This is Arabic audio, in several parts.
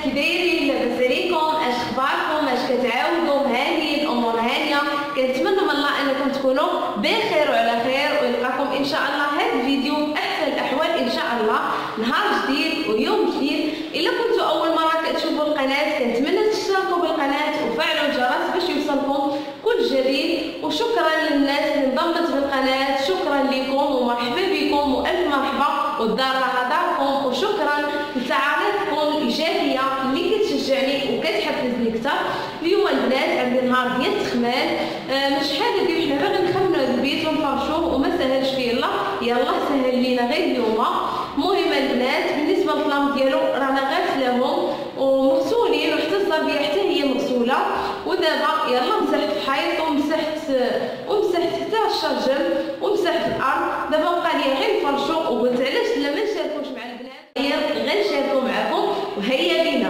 كي دايرين؟ لاباس عليكم؟ اش اخباركم؟ اش كتعاودوا؟ هانيين؟ الامور هانيه؟ كنتمنى من الله انكم تكونوا بخير وعلى خير، ونلقاكم ان شاء الله هذا الفيديو باحسن الاحوال ان شاء الله، نهار جديد ويوم جديد. الا كنتوا اول مره كتشوفوا القناه كنتمنى تشتركوا بالقناه وفعلوا الجرس باش يوصلكم كل جديد. وشكرا للناس اللي انضمت بالقناه، شكرا لكم ومرحبا بكم والف مرحبا، والدار راه داركم. وشكرا لتعاليقكم الايجابيه اللي كتشجعني وكتحفزني اكثر. اليوم البنات عندي نهار ديال التخمام، مش حاجه ديال حنا باغي نخمموا هذا البيت ونفرشوه وما سهلش فيه الله، يلا سهل لينا غير اليوم. المهم البنات بالنسبه للطلام ديالو رانا غاسلاهم ومغسولين، وحتى الزربيه حتى هي مغسوله. ودابا يلا مسحت الحيط ومسحت حتى الشرجم ومسحت الارض. دابا بقى لي غير نفرشو، وقلت علاش لا ما نشاركوش مع البنات، غير نشاركو معكم وهيا بينا.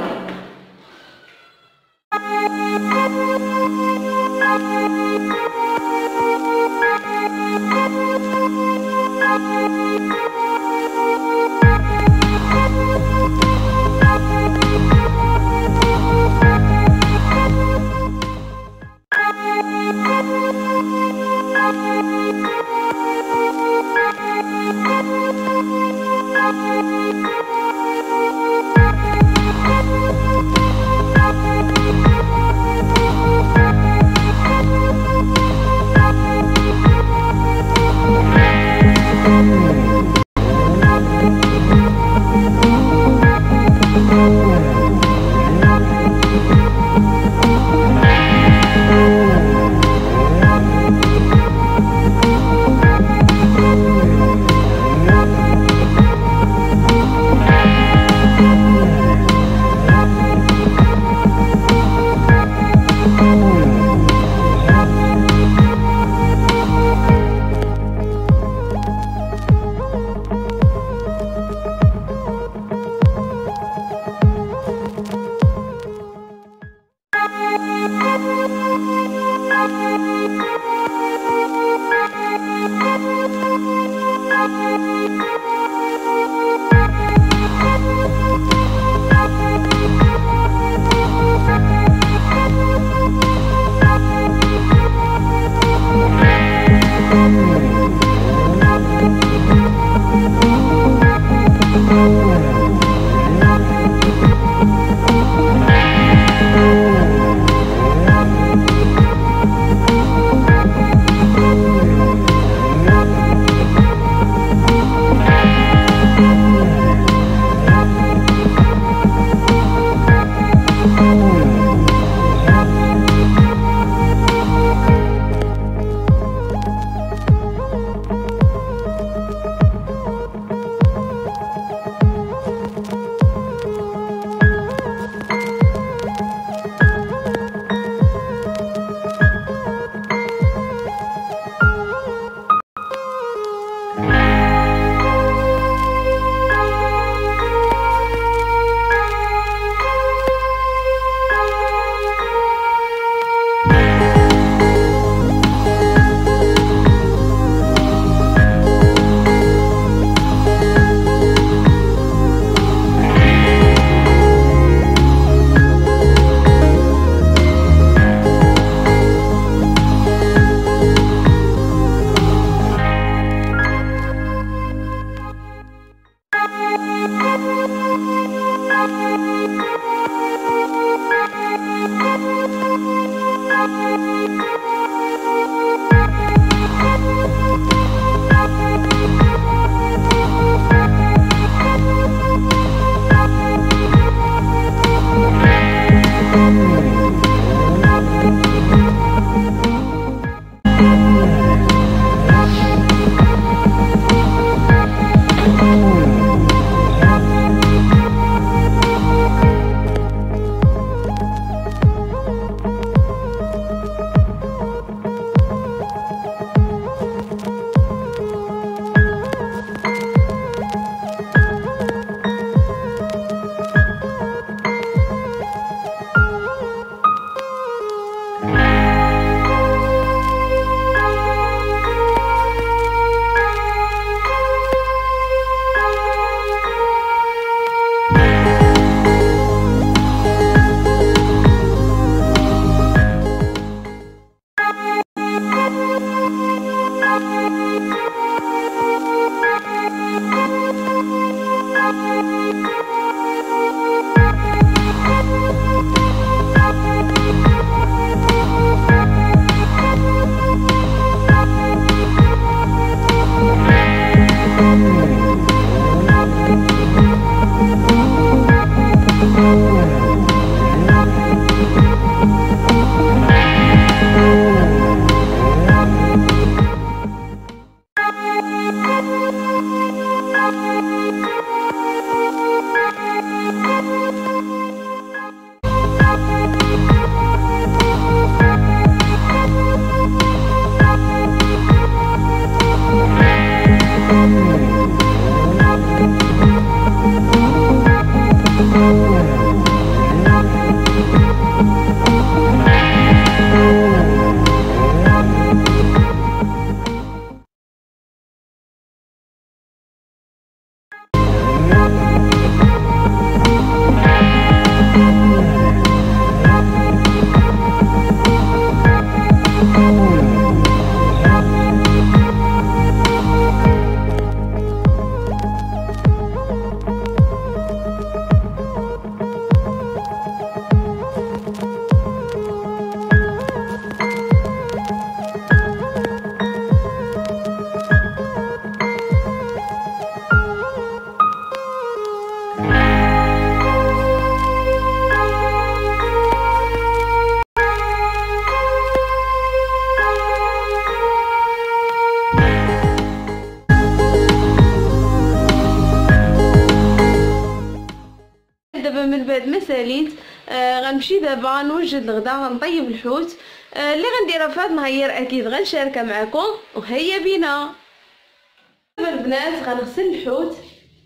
دابا من بعد ما ساليت غنمشي دابا نوجد الغدا، غنطيب الحوت اللي غنديرها في هذا النهار اكيد غنشاركها معكم، وهيا بينا. دابا البنات غنغسل الحوت.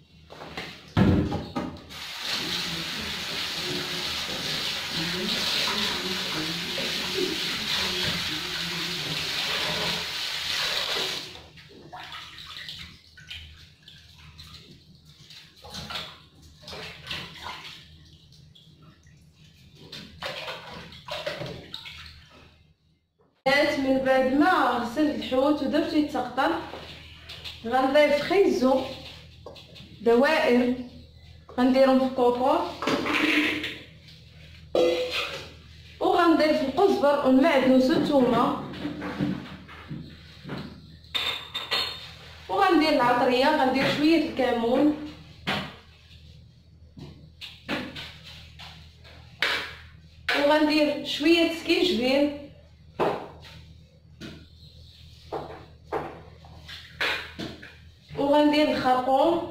من بعد ما غسلت الحوت ودرتو يتسقطر غنضيف خيزو دوائر غنديرهم في كوكور، وغنضيف القزبر والمعدنوس والثومه، وغندير العطريه، غندير شويه الكمون، وغندير شويه سكينجبير، وغندير الخرقوم،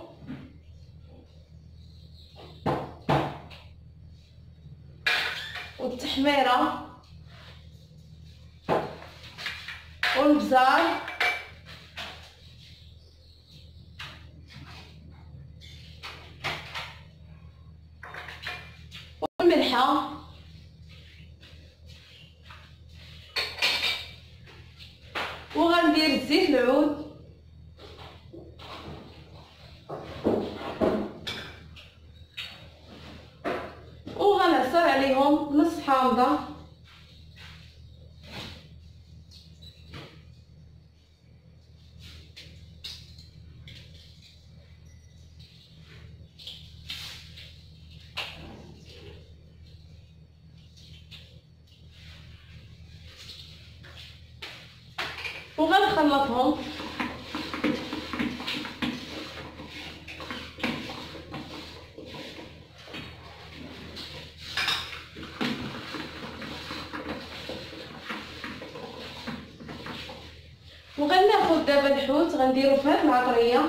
والتحميره، والبزار، والملحه، وغندير زيت العود، وغنعصر عليهم نص حامضه، وغنخلطهم. وغناخد دابا الحوت غنديرو في هاد العطريه،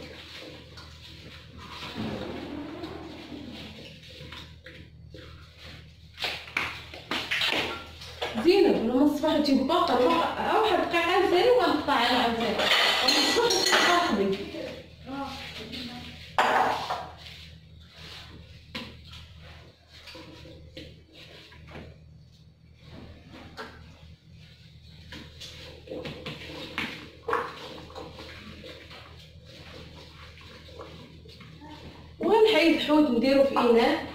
زينب لما الصباح تجيب باقه واحد دقيقه نسالي وغنقطع على عاوتاني الصباح صاحبي. وغنحيد الحوت نديرو في اناء،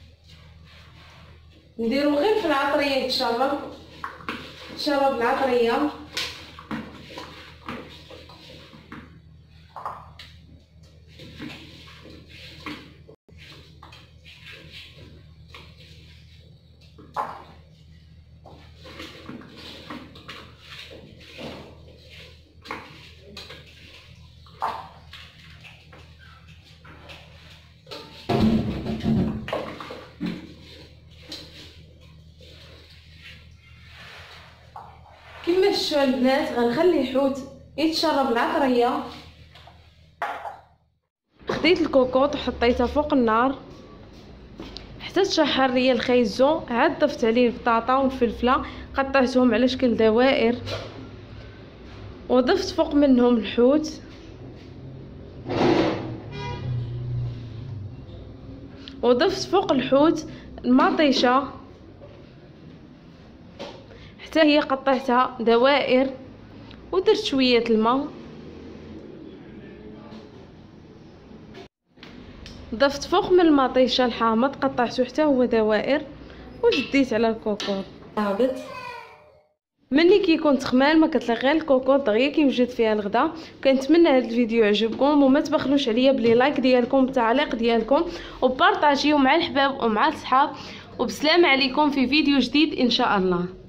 نديرو غير في العطريه يتشرب العطريه، كما شفتوا البنات غنخلي الحوت يتشرب العطريه. خديت الكوكوط وحطيتها فوق النار حتى تشحر ليا الخيزو، عاد ضفت عليه البطاطا والفلفله قطعتهم على شكل دوائر، وضفت فوق منهم الحوت، وضفت فوق الحوت المطيشه حتى هي قطعتها دوائر، ودرت شويه الماء، ضفت فوق من المطيشه الحامض قطعته حتى هو دوائر، وجديت على الكوكوط. هابط ملي كيكون تخمال ما كتلغي غير الكوكوط دغيا كيوجد فيها الغدا. كنتمنى هذا الفيديو يعجبكم، وما تبخلوش عليا بلي لايك ديالكم والتعليق ديالكم، وبارطاجيو مع الحباب ومع الصحاب. وبسلام عليكم في فيديو جديد ان شاء الله.